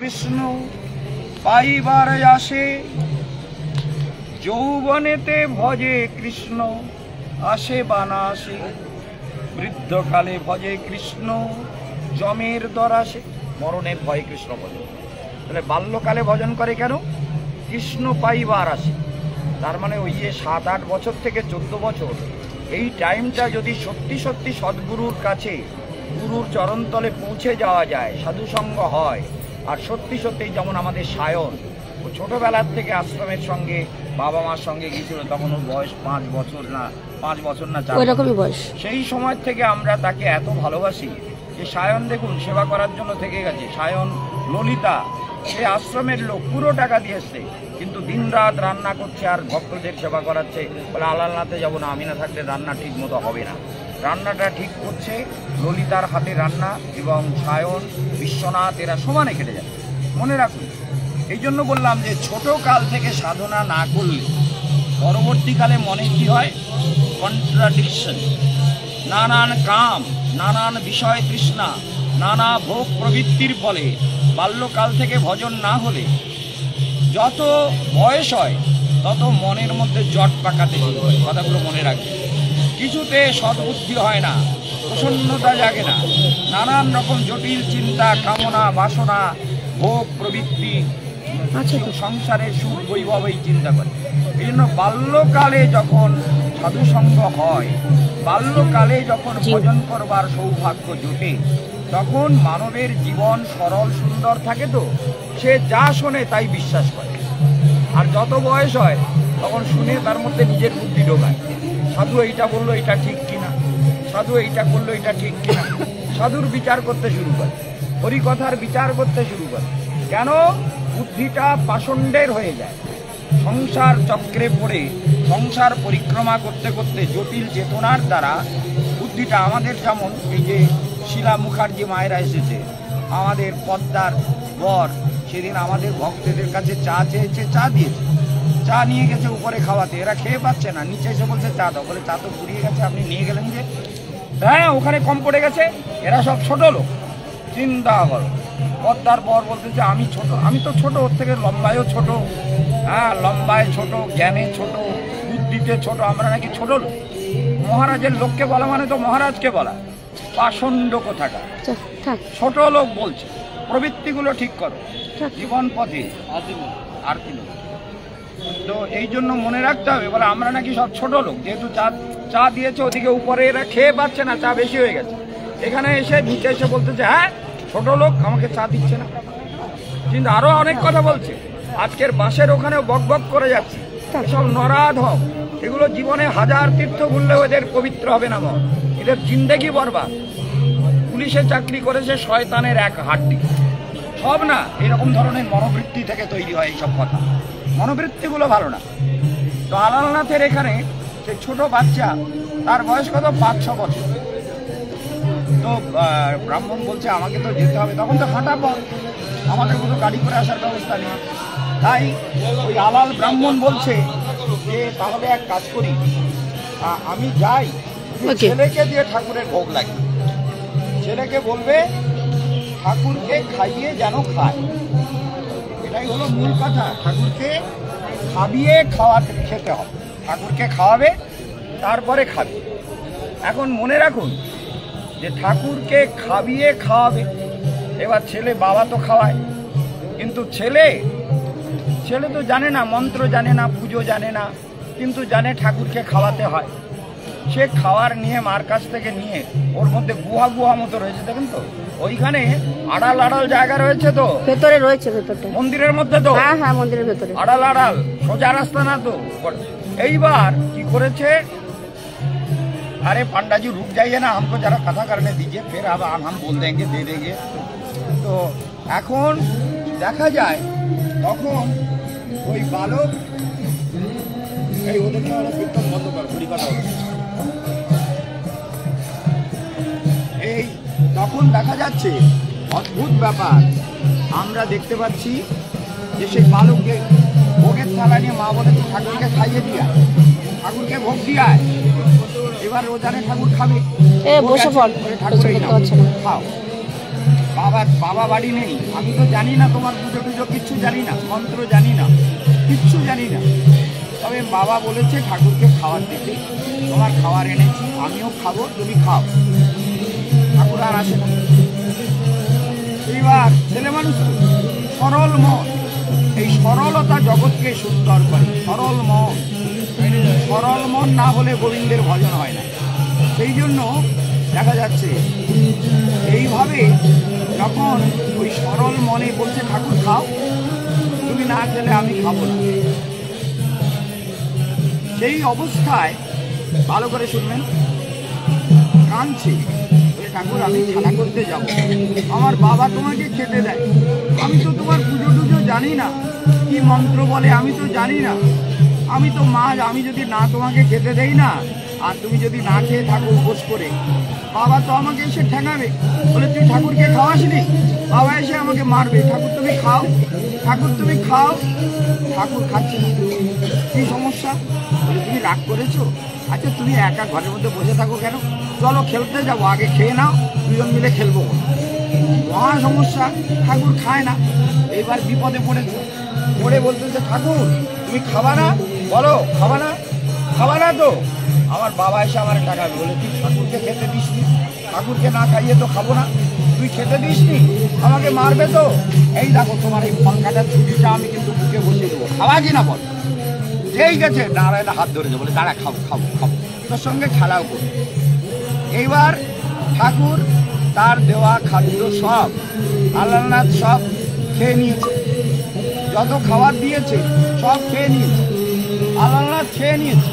কৃষ্ণ পাইবার আসে যৌবনেতে ভজে কৃষ্ণ আসে বানাসে বৃদ্ধকালে ভজে কৃষ্ণ জমের দরাসে মরণে ভয় কৃষ্ণ ভজে। তাহলে বাল্যকালে ভজন করে কেন? কৃষ্ণ পাইবার আসে। তার মানে ওই যে 7-8 বছর থেকে 14 বছর এই টাইমটা যদি সত্যি সত্যি সদ্গুরুর কাছে গুরুর চরণতলে পৌঁছে যাওয়া যায়, সাধুসঙ্গ হয়, আর সত্যি সত্যি যেমন আমাদের সায়ন ও ছোটোবেলার থেকে আশ্রমের সঙ্গে বাবা মার সঙ্গে গিয়েছিল, তখন ওর বয়স 5 বছর না 4 বয়স। সেই সময় থেকে আমরা তাকে এত ভালোবাসি যে সায়ন দেখুন সেবা করার জন্য থেকে গেছে। সায়ন ললিতা সে আশ্রমের লোক, পুরো টাকা দিয়েছে, কিন্তু দিনরাত রান্না করছে আর ভক্তদের সেবা করাচ্ছে। বলে আলালনাথে যাবো না, আমি না থাকলে রান্না ঠিক মতো হবে না। রান্নাটা ঠিক করছে ললিতার হাতে রান্না, এবং সায়ন বিশ্বনাথ এরা সমানে কেটে যায়। মনে রাখুন, এই জন্য বললাম যে ছোট কাল থেকে সাধনা না করলে পরবর্তীকালে মনে কি হয়? কন্ট্রাডিকশন, নানান কাম, নানান বিষয় তৃষ্ণা, নানা ভোগ প্রবৃত্তির ফলে বাল্যকাল থেকে ভজন না হলে যত বয়স হয় তত মনের মধ্যে জট পাকাতে শুরু হয়। কথাগুলো মনে রাখবে। কিছুতে সদ্বুদ্ধি হয় না, প্রসন্নতা জাগে না, নানান রকম জটিল চিন্তা, কামনা, বাসনা, ভোগ প্রবৃত্তি, সংসারের সুখ বৈভব এই চিন্তা করে। এই জন্য বাল্যকালে যখন সাধুসঙ্গ হয়, বাল্যকালে যখন ভজন করবার সৌভাগ্য জোটে, তখন মানবের জীবন সরল সুন্দর থাকে, তো সে যা শোনে তাই বিশ্বাস করে। আর যত বয়স হয় তখন শুনে তার মধ্যে নিজের বুদ্ধি ঢোকায়। সাধু এইটা বললো, এটা ঠিক কিনা, সাধু এইটা করলো, এটা ঠিক কিনা, সাধুর বিচার করতে শুরু করে, হরিকথার বিচার করতে শুরু করে। কেন? বুদ্ধিটা পাষণ্ডের হয়ে যায়। সংসার চক্রে পড়ে সংসার পরিক্রমা করতে করতে জটিল চেতনার দ্বারা বুদ্ধিটা আমাদের, যেমন এই যে শিলা মুখার্জি মায়েরা এসেছে, আমাদের পদ্মার বর, সেদিন আমাদের ভক্তদের কাছে চা চেয়েছে, চা দিয়েছে, চা নিয়ে গেছে উপরে খাওয়াতে, এরা খেয়ে পাচ্ছে না, নিচে এসে বলছে চা দাও। বলে চা তো পুড়িয়ে গেছে, আপনি নিয়ে গেলেন যে? হ্যাঁ, ওখানে কম পড়ে গেছে। এরা সব ছোট লোক, চিন্তা করো। পদ্মার বর বলতেছে আমি ছোট, আমি তো ছোট, ওর থেকে লম্বায়ও ছোট, হ্যাঁ লম্বায় ছোট, জ্ঞানে ছোট, বুদ্ধিতে ছোট, আমরা নাকি ছোট লোক। মহারাজের লোককে বলা মানে তো মহারাজকে বলা। পাষণ্ড কোথাকার, ছোট লোক বলছে। প্রবৃত্তিগুলো ঠিক করো, জীবন পথে আর কি। তো এই জন্য মনে রাখতে হবে, বলে আমরা নাকি সব ছোট লোক, যেহেতু চা দিয়েছে ওদিকে উপরে, এরা খেয়ে পাচ্ছে না, চা বেশি হয়ে গেছে। এখানে এসে নিচে এসে বলতেছে হ্যাঁ ছোট লোক, আমাকে চা দিচ্ছে না। কিন্তু আরো অনেক কথা বলছে। আজকের বাসের ওখানে বক বক করে যাচ্ছে, সব নরাধম। এগুলো জীবনে 1000 তীর্থ ঘুরলেও এদের পবিত্র হবে না মন, এদের জিন্দেগি বরবাদ। পুলিশে চাকরি করেছে শয়তানের এক হাড্ডি, সব না এরকম ধরনের মনোবৃত্তি থেকে তৈরি হয় এইসব কথা। মনোবৃত্তিগুলো ভালো না। তো আলালনাথের এখানে সে ছোট বাচ্চা, তার বয়স কত? 5-6 বছর। তো ব্রাহ্মণ বলছে আমাকে তো যেতে হবে, তখন তো হাঁটা পথ, আমাদের কোনো গাড়ি করে আসার ব্যবস্থা নেই। তাই ওই আলাল ব্রাহ্মণ বলছে যে তাহলে এক কাজ করি, আমি যাই, ছেলেকে দিয়ে ঠাকুরের ভোগ লাগে, ছেলেকে বলবে ঠাকুরকে খাইয়ে যেন খায়। এটাই হলো মূল কথা। ঠাকুরকে খাবিয়ে খেতে হবে, ঠাকুরকে খাওয়াবে তারপরে খাবে। এখন মনে রাখুন যে ঠাকুরকে খাবিয়ে খাওয়াবে। এবার ছেলে, বাবা তো খাওয়ায়, কিন্তু ছেলে তো জানে না, মন্ত্র জানে না, পুজো জানে না, কিন্তু জানে ঠাকুরকে খাওয়াতে হয়। সে খাওয়ার নিয়ে মার কাছ থেকে নিয়ে, ওর মধ্যে গুহা মতো রয়েছে, দেখেন তো, ওইখানে আড়াল জায়গা রয়েছে, তো ভেতরে রয়েছে, মন্দিরের মধ্যে, তো হ্যাঁ মন্দিরের ভেতরে আড়াল সোজা রাস্তা না তো। এইবার কি করেছে, अरे पांडा जी रुक जाइए ना, हमको जरा कथा करने दीजिए, फिर अब हम बोल देंगे, दे देंगे। तो এখন দেখা যায় তখন ওই বালক, এই ওদেরকে কীর্তন বন্ধ কর, ঘুরি কথা হচ্ছে। এই তখন দেখা যাচ্ছে অদ্ভুত ব্যাপার, আমরা দেখতে পাচ্ছি যে সেই বালককে ভোগের থালা নিয়ে মা বলে ঠাকুরকে খাইয়ে দিয়া, ঠাকুরকে ভোগ দিয়ায়। এবার ও জানে ঠাকুর খাবে, বসে পড়, ঠাকুর খাও। বাবা বাড়ি নেই, আমি তো জানি না তোমার পুজো টুজো, কিচ্ছু জানি না, মন্ত্র জানি না, কিচ্ছু জানি না। তবে বাবা বলেছে ঠাকুরকে খাবার দিতে, তোমার খাবার এনেছি, আমিও খাবো, তুমি খাও। ঠাকুর আর আসে না। এইবার ছেলে মানুষ সরল মন, এই সরলতা জগৎকে সুন্দর করে। সরল মন না হলে গোবিন্দের ভজন হয় না। সেই জন্য দেখা যাচ্ছে এইভাবে যখন ওই সরল মনে বলছে ঠাকুর খাও, তুমি না খেলে আমি খাবো না, সেই অবস্থায় ভালো করে শুনবেন, কাঁদছে, ঠাকুর আমি খেলা করতে যাব, আমার বাবা তোমাকে খেতে দেয়, আমি তো তোমার পুজো টুজো জানি না, কি মন্ত্র বলে আমি তো জানি না, আমি তো মা, আমি যদি না তোমাকে খেতে দেই না, আর তুমি যদি না খেয়ে থাকো উপোস করে, বাবা তো আমাকে এসে ঠেঙাবে, বলে তুই ঠাকুরকে খাওয়াসনি, বাবা এসে আমাকে মারবে, ঠাকুর তুমি খাও, ঠাকুর তুমি খাও। ঠাকুর খাচ্ছে না, কি সমস্যা? বলে তুমি রাগ করেছো, আচ্ছা তুমি একা ঘরের মধ্যে বসে থাকো কেন, চলো খেলতে যাবো, আগে খেয়ে নাও, দুজন মিলে খেলবো। মহা সমস্যা, ঠাকুর খায় না। এইবার বিপদে পড়েছে, পড়ে বলতেছে ঠাকুর তুমি খাবা না, বলো খাবা না, খাবা না তো। আমার বাবা এসে আমার টাকা বলে তুই ঠাকুরকে খেতে দিসনি, ঠাকুরকে না খাইয়ে তো খাবো না, তুই খেতে দিসনি, আমাকে মারবে তো। এই দেখো তোমার এই ফল কাটার ছুটিটা আমি কিন্তু বুকে বসিয়ে দেবো, খাওয়া কি না বল। ঠিক আছে, নারায়ণ হাত ধরেছে, বলে দাঁড়া খাবো খাবো খাবো, তোর সঙ্গে খেলাও করবো। এইবার ঠাকুর তার দেওয়া খাদ্য সব আলালনাথ সব খেয়ে নিয়েছে, যত খাবার দিয়েছে সব খেয়ে নিয়েছে, আলালনাথ খেয়ে নিয়েছে,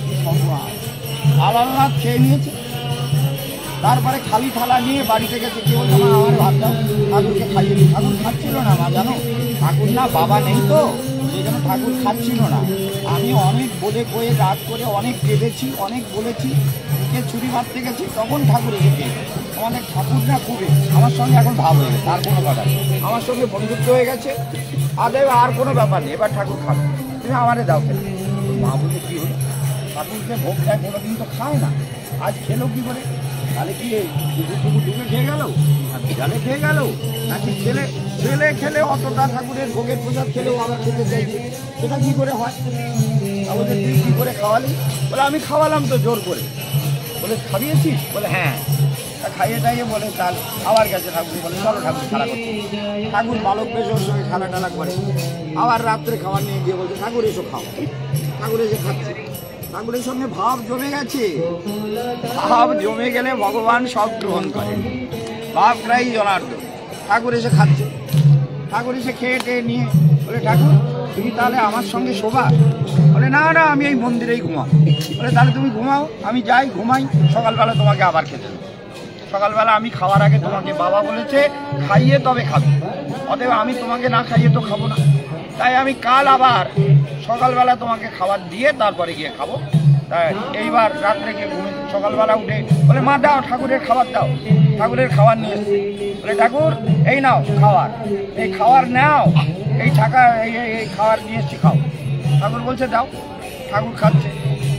আলালনাথ খেয়ে নিয়েছে। তারপরে খালি থালা নিয়ে বাড়িতে গেছে, কেউ বলছে আমার ভাত দাও, ঠাকুরকে খাইয়ে দিই। ঠাকুর খাচ্ছিল না মা, জানো ঠাকুর না বাবা নেই তো, সেই জন্য ঠাকুর খাচ্ছিল না। আমি অনেক বলে কয়ে রাত করে অনেক কেঁদেছি, অনেক বলেছি, কে ছুরি মারতে গেছি, তখন ঠাকুর এসে আমাদের ঠাকুরটা খুবই আমার সঙ্গে এখন ভাব হয়ে গেছে, আর কোনো কথা নেই, আমার সঙ্গে বন্ধুত্ব হয়ে গেছে, আর কোনো ব্যাপার নেই, এবার ঠাকুর খাবে, তুমি আমারে দাও খেলে। মা বলতে কী হলো, ঠাকুরকে ভোগ দেয় কোনোদিন তো খায় না, আজ খেলো কী করে, তাহলে কি টুকু ডুবে খেয়ে গেল, আর বিড়ালে খেয়ে গেল, নাকি ছেলে খেলে অতটা ঠাকুরের ভোগের প্রসাদ খেলেও আবার খেতে চাইছে, সেটা কী করে হয়? আমাদের তুই কী করে খাওয়ালি? বলে আমি খাওয়ালাম তো জোর করে। বলে খাইয়েছিস? বলে হ্যাঁ। খাইয়ে টাইয়ে বলে তাহলে আবার গেছে ঠাকুর, বলে চলো ঠাকুর খেলা করছে। ঠাকুর বালক বেশ ওর সঙ্গে খেলা টেলা করে, আবার রাত্রে খাবার নিয়ে গিয়ে বলছে ঠাকুর এসো খাও। ঠাকুর এসে খাচ্ছে, ঠাকুরের সঙ্গে ভাব জমে গেছে, ভাব জমে গেলে ভগবান সব গ্রহণ করে, ভাবটাই জনার্দন। ঠাকুর এসে খাচ্ছে, ঠাকুর এসে খেয়ে টেয়ে নিয়ে বলে ঠাকুর তুমি তাহলে আমার সঙ্গে শোবা? বলে না না, আমি এই মন্দিরেই ঘুমাও। বলে তাহলে তুমি ঘুমাও, আমি যাই ঘুমাই, সকালবেলা তোমাকে আবার খেতে দেবো। সকালবেলা আমি খাওয়ার আগে তোমাকে বাবা বলেছে খাইয়ে তবে খাবে, অতএব আমি তোমাকে না খাইয়ে তো খাবো না, তাই আমি কাল আবার সকালবেলা তোমাকে খাবার দিয়ে তারপরে গিয়ে খাবো। তাই এইবার রাত্রে গিয়ে ঘুমিয়ে সকালবেলা উঠে বলে মা দাও ঠাকুরের খাবার দাও। ঠাকুরের খাবার নিয়ে এসছে, বলে ঠাকুর এই নাও খাবার, এই খাবার নাও, এই টাকা এই খাবার নিয়ে এসছি খাও। ঠাকুর বলছে দাও, ঠাকুর খাচ্ছে।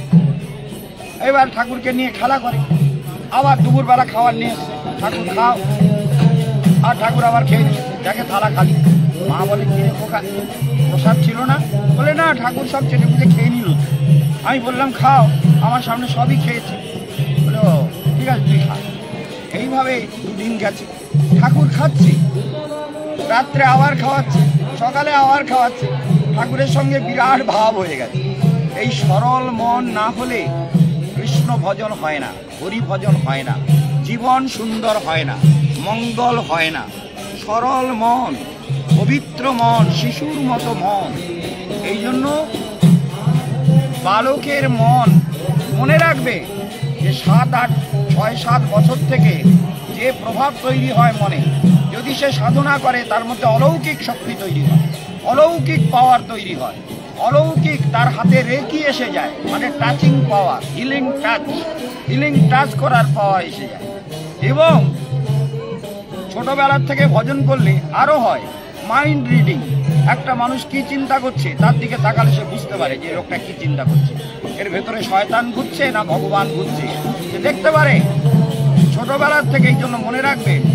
এবার ঠাকুরকে নিয়ে খেলা করে, আবার দুপুরবেলা খাবার নিয়ে এসছে, ঠাকুর খাও, আর ঠাকুর আবার খেয়ে নিয়েছে, দেখে থালা খালি। মা বলে কি খোকা প্রসাদ ছিল না? বলে না, ঠাকুর সব চেটে পুটে খেয়ে নিল। আমি বললাম খাও, আমার সামনে সবই খেয়েছে। বলে ও ঠিক আছে তুই খা। এইভাবে দুদিন গেছে, ঠাকুর খাচ্ছে, রাত্রে আবার খাওয়াচ্ছে, সকালে আবার খাওয়াচ্ছে। ঠাকুরের সঙ্গে বিরাট ভাব হয়ে গেছে। এই সরল মন না হলে কৃষ্ণ ভজন হয় না, হরি ভজন হয় না, জীবন সুন্দর হয় না, মঙ্গল হয় না। সরল মন, পবিত্র মন, শিশুর মতো মন। এই জন্য বালকের মন মনে রাখবে যে 6-7 বছর থেকে যে প্রভাব তৈরি হয় মনে, যদি সে সাধনা করে তার মধ্যে অলৌকিক শক্তি তৈরি হয়, অলৌকিক পাওয়ার তৈরি হয়, অলৌকিক তার হাতে রেকি এসে যায়, মানে টাচিং পাওয়ার, হিলিং টাচ করার পাওয়ার এসে যায়। এবং ছোটবেলার থেকে ভজন করলে আরও হয় মাইন্ড রিডিং। একটা মানুষ কি চিন্তা করছে তার দিকে তাকালে সে বুঝতে পারে যে লোকটা কি চিন্তা করছে, এর ভেতরে শয়তান ঘুরছে না ভগবান ঘুরছে, সে দেখতে পারে ছোটবেলার থেকে। এই জন্য মনে রাখবে যে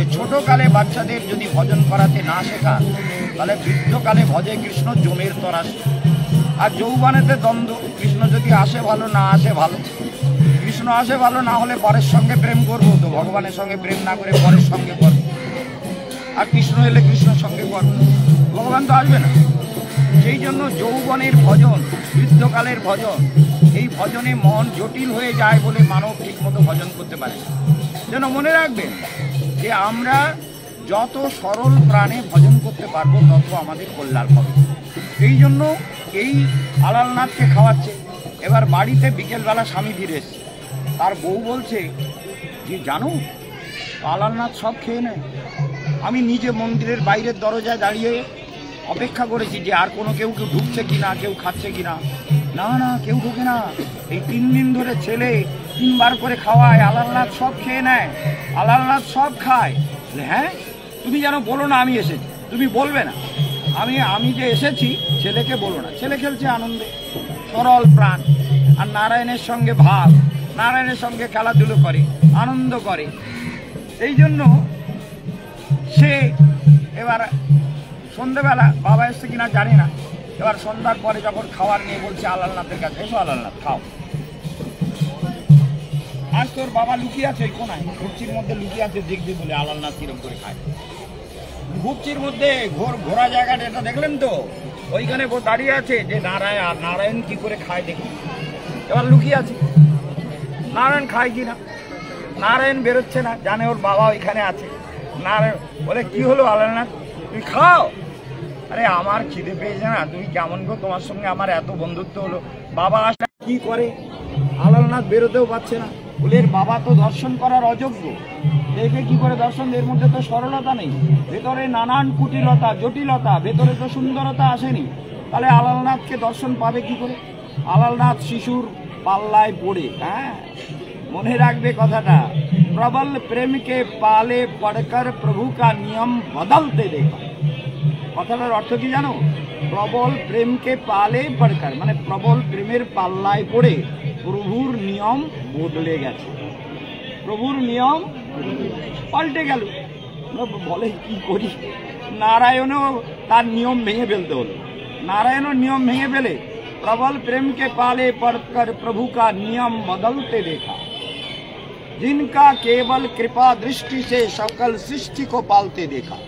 ছোটকালে বাচ্চাদের যদি ভজন করাতে না শেখা, তাহলে বৃদ্ধকালে ভজে কৃষ্ণ জমের তরাস। আর যৌবনেতে দ্বন্দ্ব, কৃষ্ণ যদি আসে ভালো, না আসে ভালো। কৃষ্ণ আসে ভালো, না হলে পরের সঙ্গে প্রেম করবো, তো ভগবানের সঙ্গে প্রেম না করে পরের সঙ্গে করবো। আর কৃষ্ণ এলে কৃষ্ণের সঙ্গে করবো, ভগবান তো আসবে না। সেই জন্য যৌবনের ভজন, বৃদ্ধকালের ভজন, এই ভজনে মন জটিল হয়ে যায় বলে মানব ঠিকমতো ভজন করতে পারে না। যেন মনে রাখবেন যে আমরা যত সরল প্রাণে ভজন করতে পারবো তত আমাদের কল্যাণ হবে। এই জন্য এই আলালনাথকে খাওয়াচ্ছে। এবার বাড়িতে বিকেলবেলা স্বামী ফিরে এসছে, তার বউ বলছে যে জানো আলালনাথ সব খেয়ে নেয়। আমি নিজে মন্দিরের বাইরের দরজায় দাঁড়িয়ে অপেক্ষা করেছি যে আর কোনো কেউ ঢুকছে কিনা, কেউ খাচ্ছে কিনা। না না, কেউ ঢুকে না। এই 3 দিন ধরে ছেলে 3 বার করে খাওয়ায়, আলালনাথ সব খেয়ে নেয়, আলালনাথ সব খায়। হ্যাঁ, তুমি যেন বলো না আমি এসেছি, তুমি বলবে না আমি যে এসেছি, ছেলেকে বলো না। ছেলে খেলছে আনন্দে, সরল প্রাণ, আর নারায়ণের সঙ্গে ভাব, নারায়ণের সঙ্গে খেলাধুলো করে, আনন্দ করে। এই জন্য সে এবার সন্ধ্যেবেলা, বাবা এসছে কিনা জানি না, এবার সন্ধ্যার পরে যখন খাওয়ার নিয়ে বলছে আলালনাথের কাছে, এসো আলালনাথ খাও। আজ তোর বাবা লুকিয়ে আছে ওই কোনায়, ঘুপচির মধ্যে লুকিয়ে আছে, দেখবি বলে আলালনাথ কিরম করে খায়। ঘুপচির মধ্যে ঘোরা জায়গাটা এটা দেখলেন তো, ওইখানে দাঁড়িয়ে আছে যে নারায়ণ কি করে খায় দেখি। এবার লুকিয়ে আছে, নারায়ণ খায় কিনা, নারায়ণ বেরোচ্ছে না, জানে ওর বাবা ওইখানে আছে। নারায়ণ বলে কি হলো আলালনাথ, তুমি খাও। আরে আমার খিদে পেয়েছে না, তুমি কেমন গো, তোমার সঙ্গে আমার এত বন্ধুত্ব হলো। বাবা আসলে কি করে, আলালনাথ বেরোতেও পারছে না। বলে এর বাবা তো দর্শন করার অযোগ্য, দেখে কি করে দর্শন, এর মধ্যে তো সরলতা নেই, ভেতরে নানান কুটিলতা জটিলতা, ভেতরে তো সুন্দরতা আসেনি। তাহলে আলালনাথকে দর্শন পাবে কি করে? আলালনাথ শিশুর পাল্লায় পড়ে। হ্যাঁ, মনে রাখবে কথাটা, প্রবল প্রেমকে পালে পড়কর প্রভু কা নিয়ম বদলতে দেখা। কথাটার অর্থ কি জানো? প্রবল প্রেমকে পালে পড়কর, মানে প্রবল প্রেমের পাল্লায় পড়ে প্রভুর নিয়ম বদলে গেছে, প্রভুর নিয়ম পাল্টে গেল। বলে কি করি, নারায়ণও তার নিয়ম ভেঙে ফেলতে হলো। नारायण नियम भेंगे फेले, प्रबल प्रेम के पाले पड़कर प्रभु का नियम बदलते देखा, जिनका केवल कृपा दृष्टि से सकल सृष्टि को पालते देखा।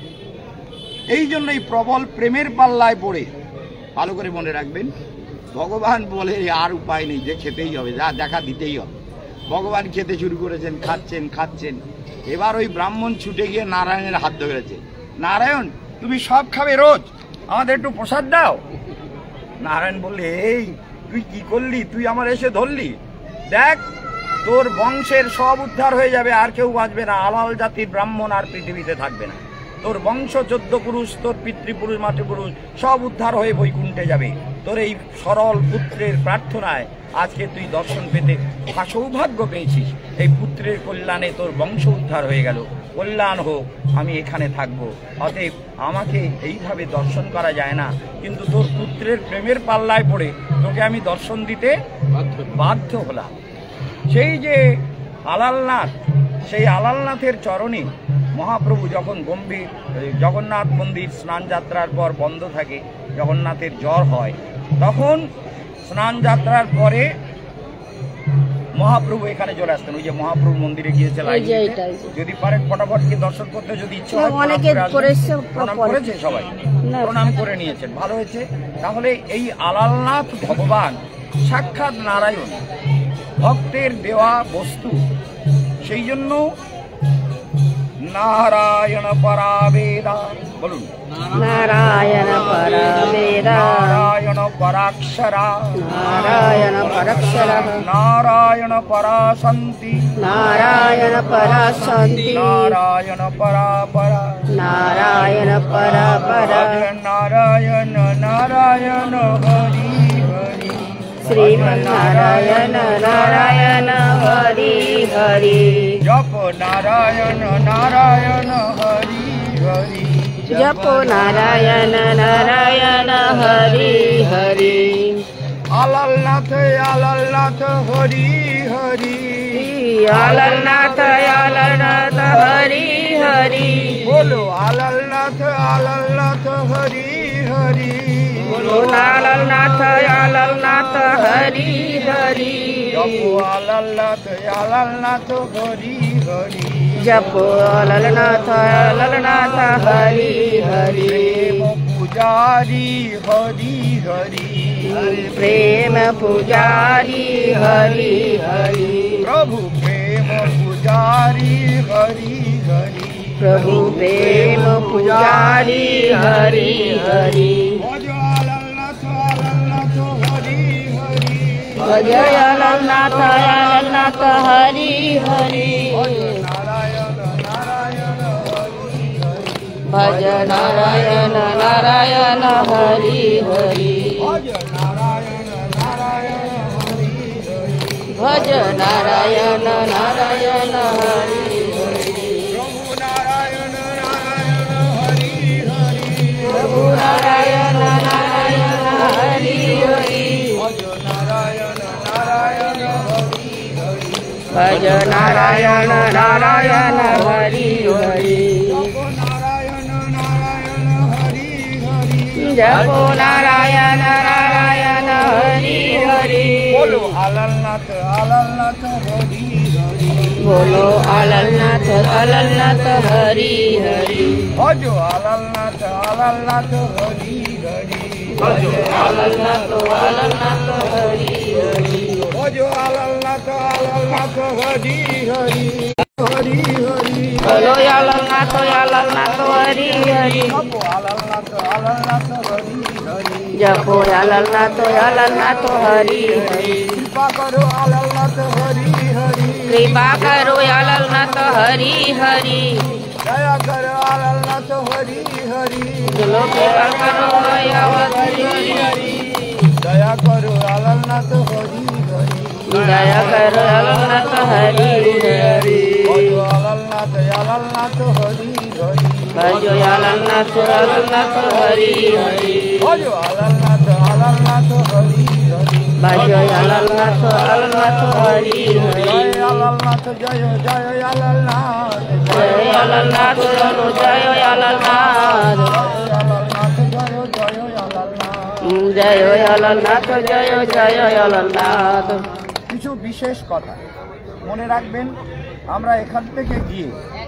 এই জন্যই প্রবল প্রেমের পাল্লায় পড়ে, ভালো করে মনে রাখবেন, ভগবান বলে আর উপায় নেই, যে খেতেই হবে, যা দেখা দিতেই হবে। ভগবান খেতে শুরু করেছেন, খাচ্ছেন খাচ্ছেন। এবার ওই ব্রাহ্মণ ছুটে গিয়ে নারায়ণের হাত ধরেছে, নারায়ণ তুমি সব খাবে রোজ, আমাদের একটু প্রসাদ দাও। নারায়ণ বললে, এই তুই কি করলি, তুই আমার এসে ধরলি, দেখ তোর বংশের সব উদ্ধার হয়ে যাবে, আর কেউ বাঁচবে না, আলাল জাতির ব্রাহ্মণ আর পৃথিবীতে থাকবে না। তোর বংশ 14 পুরুষ, তোর পিতৃপুরুষ মাতৃপুরুষ সব উদ্ধার হয়ে বৈকুণ্ঠে যাবে। তোর এই সরল পুত্রের প্রার্থনায় আজকে তুই দর্শন পেতে সৌভাগ্য পেয়েছিস। এই পুত্রের কল্যাণে তোর বংশ উদ্ধার হয়ে গেল, কল্যাণ হোক, আমি এখানে থাকবো। অতএব আমাকে এইভাবে দর্শন করা যায় না, কিন্তু তোর পুত্রের প্রেমের পাল্লায় পড়ে তোকে আমি দর্শন দিতে বাধ্য হলাম। সেই যে আলালনাথ, সেই আলালনাথের চরণে মহাপ্রভু যখন গম্ভীর জগন্নাথ মন্দির স্নান যাত্রার পর বন্ধ থাকে, জগন্নাথের জ্বর হয়, তখন স্নান যাত্রার পরে মহাপ্রভু এখানে চলে আসতেন। ওই যে মহাপ্রভু মন্দিরে গিয়েছে, যদি পারেন ফটাফট গিয়ে দর্শন করতে, যদি ইচ্ছা হয় প্রণাম করেছে, সবাই প্রণাম করে নিয়েছেন, ভালো হয়েছে। তাহলে এই আলালনাথ ভগবান সাক্ষাৎ নারায়ণ, ভক্তের দেওয়া বস্তু। সেই জন্য নারায়ণ পরাবেদা, বলুন নারায়ণ পরাবেদা, নারায়ণ পরাক্ষরা, নারায়ণ পরাক্ষরা, নারায়ণ পরাশন্তি, নারায়ণ পরাশন্তি, নারায়ণ পরাপরা, নারায়ণ পরাপরা, নারায়ণ নারায়ণ হরি হরি, শ্রীমন্নারায়ণ নারায়ণ হরি হরি, জপ নারায়ণ নারায়ণ হরি হরি, জপ নারায়ণ নারায়ণ হরি হরি। আলালনাথ আলালনাথ হরি হরি আলালনাথ আলালনাথ হরি হরি বলো আলালনাথ আলালনাথ হরি হরি বলো আলালনাথ আলালনাথ হরি হরি জপো আলালনাথ আলালনাথ হরি হরি জপো আলালনাথ আলালনাথ হরি হরি প্রেম পূজারি হরি হরি প্রেম পূজারি হরি হরি প্রভু প্রেম পূজারি হরি হরি প্রভু প্রেম পূজারি হরি হরি ভজ আলালনাথ আলালনাথ হরি হরি ভজ আলালনাথ আলালনাথ হরি হরি ভজ নারায়ণ নারায়ণ হরি হরি ভজ নারায়ণ নারায়ণ হরি হরি প্রভু নারায়ণ নারায়ণ হরি হরি প্রভু নারায়ণ নারায়ণ হরি হরি ভজ নারায়ণ নারায়ণ হরি হরি ভজ নারায়ণ নারায়ণ হরি হরি বলো আলালনাথ আলালনাথ হরি হরি বলো আলালনাথ আলালনাথ হরি হরি ভজ আলালনাথ আলালনাথ হরি হরি ভজ আলালনাথ আলালনাথ হরি হরি ভজ আলালনাথ আলালনাথ হরি হরি হরি হরি বলো আলালনাথ আলালনাথ হরি হরি জপো আলালনাথ আলালনাথ হরি হরি জপো আলালনাথ আলালনাথ হরি হরি কৃপা করো আলালনাথ হরি হরি কৃপা করো আলালনাথ হরি হরি দয়া করো আলালনাথ হরি হরি চলো কৃপা করো মায়াবতী হরি দয়া করো আলালনাথ হরি হরি দয়া করো আলালনাথ হরি হরি ভজ আলালনাথ আলালনাথ হরি হরি ভজ আলালনাথ আলালনাথ হরি হরি ভজ আলালনাথ আলালনাথ হরি হরি ভজ আলালনাথ আলালনাথ হরি হরি জয় আলালনাথ জয় জয় আলালনাথ জয় আলালনাথ বলো জয় আলালনাথ আলালনাথ জয় জয় আলালনাথ জয় আলালনাথ জয় জয় আলালনাথ কিছু বিশেষ কথা মনে রাখবেন। আমরা এখান থেকে গিয়ে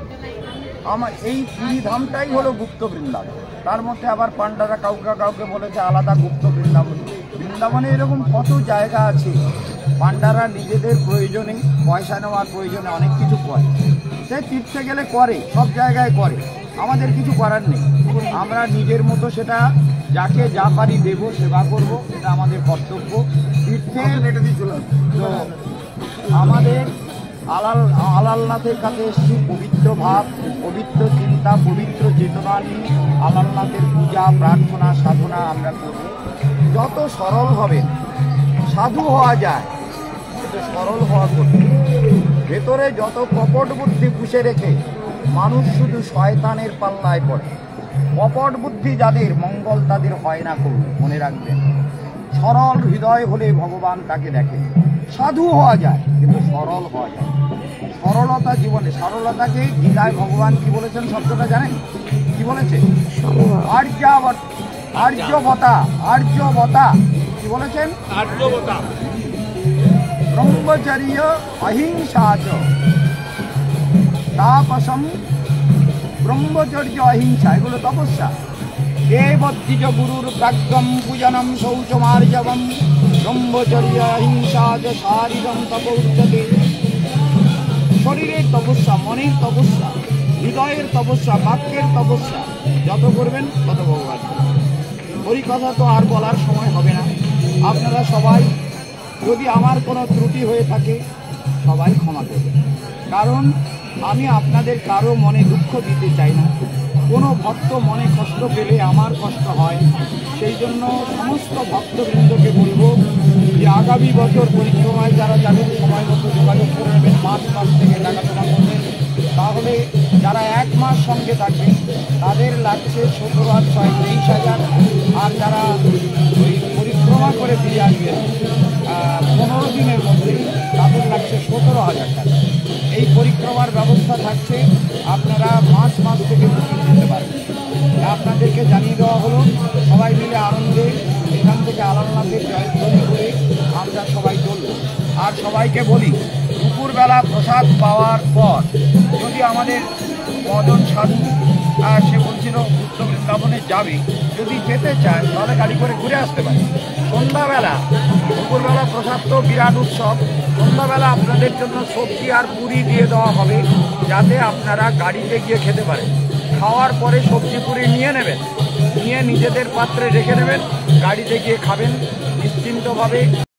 এই পুরী ধামটাই হলো গুপ্ত বৃন্দাবন। তার মধ্যে আবার পান্ডারা কাউকে কাউকে বলেছে আলাদা গুপ্ত বৃন্দাবন। বৃন্দাবনে এরকম কত জায়গা আছে, পান্ডারা নিজেদের প্রয়োজনে, পয়সা নেওয়ার প্রয়োজনে অনেক কিছু করে। সে তীর্থে গেলে করে, সব জায়গায় করে, আমাদের কিছু করার নেই। আমরা নিজের মতো সেটা যাকে যা পারি দেব, সেবা করব, এটা আমাদের কর্তব্য। তীর্থে তো আমাদের আলালনাথের কাছে এসেছি পবিত্র ভাব, পবিত্র চিন্তা, পবিত্র চেতনা নিয়ে আলালনাথের পূজা, প্রার্থনা, সাধনা আমরা করব। যত সরল হবে, সাধু হওয়া যায়, তত সরল হওয়া কঠিন। ভেতরে যত কপট বুদ্ধি পুষে রেখে মানুষ শুধু শয়তানের পাল্লায় পড়ে। কপট বুদ্ধি যাদের, মঙ্গল তাদের হয় না করুন, মনে রাখবেন। সরল হৃদয় হলে ভগবান তাকে দেখে। সাধু হওয়া যায় কিন্তু সরল হওয়া যায়। সরলতা জীবনে, সরলতাকে গীতায় ভগবান কি বলেছেন শব্দটা জানেন? কি বলেছে? আর্যবতা। আর্যবতা কি বলেছেন? আর্যবতা। ব্রহ্মচর্য অহিংসা চ তাপসম। ব্রহ্মচর্য অহিংসা এগুলো তপস্যা। দেবদ্বিজ গুরুর প্রাজ্ঞম পূজনম শৌচমার্জবম ব্রহ্মচর্য অহিংসা চ শারীরম তপ উচ্যতে। শরীরের তপস্যা, মনের তপস্যা, হৃদয়ের তপস্যা, বাক্যের তপস্যা যত করবেন তত ভগবান। হরিকথা তো আর বলার সময় হবে না। আপনারা সবাই, যদি আমার কোনো ত্রুটি হয়ে থাকে সবাই ক্ষমা করবেন, কারণ আমি আপনাদের কারো মনে দুঃখ দিতে চাই না। কোনো ভক্ত মনে কষ্ট পেলে আমার কষ্ট হয়। সেই জন্য সমস্ত ভক্তবৃন্দকে বলবো যে আগামী বছর পরিক্রমায় যারা যাবেন সময় মতো যোগাযোগ করে নেবেন, মার্চ মাস থেকে দেখাশোনা করবেন। তাহলে যারা 1 মাস সঙ্গে থাকবেন তাদের লাগছে 17 আর 6 23,000। আর যারা ওই পরিক্রমা করে করে ফিরে আসবেন 15 দিনের মধ্যে, তাদের লাগছে 17,000 টাকা। এই পরিক্রমার ব্যবস্থা থাকছে, আপনারা মাস থেকে বুকিং করতে পারবেন। আপনাদেরকে জানিয়ে দেওয়া হলো, সবাই মিলে আনন্দে এখান থেকে আলালনাথের জয়ধ্বনি করে আমরা সবাই চলব। আর সবাইকে বলি, দুপুরবেলা প্রসাদ পাওয়ার পর যদি আমাদের মদন সাধু সে বলছিল উত্ত বৃন্দাবনে যাবে, যদি যেতে চায় তাহলে গাড়ি করে ঘুরে আসতে পারে। সন্ধ্যাবেলা, দুপুরবেলা প্রসাদ তো বিরাট উৎসব, সন্ধ্যাবেলা আপনাদের জন্য সবজি আর পুরি দিয়ে দেওয়া হবে, যাতে আপনারা গাড়িতে গিয়ে খেতে পারেন। খাওয়ার পরে সবজি পুরি নিয়ে নেবেন, নিয়ে নিজেদের পাত্রে রেখে দেবেন, গাড়িতে গিয়ে খাবেন নিশ্চিন্তভাবে।